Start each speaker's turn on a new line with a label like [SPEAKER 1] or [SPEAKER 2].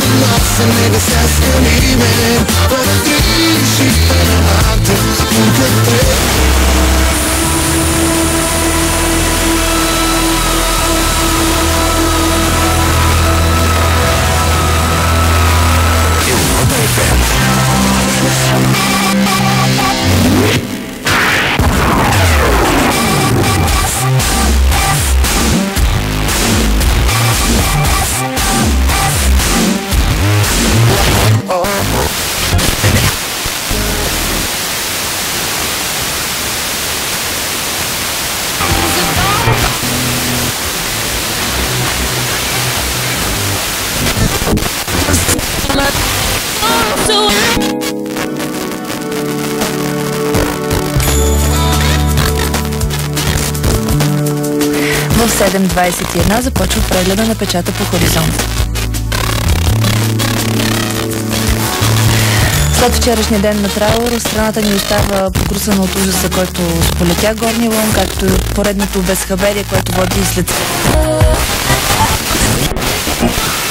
[SPEAKER 1] Nossa negociação livre por ti, esperando Europa FM.
[SPEAKER 2] В 7:21 започва прегледа на печата по Хоризонт. След вчерашния ден на траур, страната ни остава покрусана от ужаса, който сполетя Горния Лом, както и от поредното безхаберие, което води и след